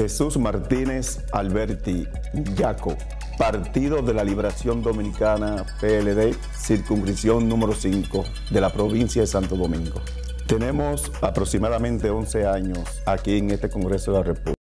Jesús Martínez Alberti, Yaco, Partido de la Liberación Dominicana, PLD, circunscripción número 5 de la provincia de Santo Domingo. Tenemos aproximadamente 11 años aquí en este Congreso de la República.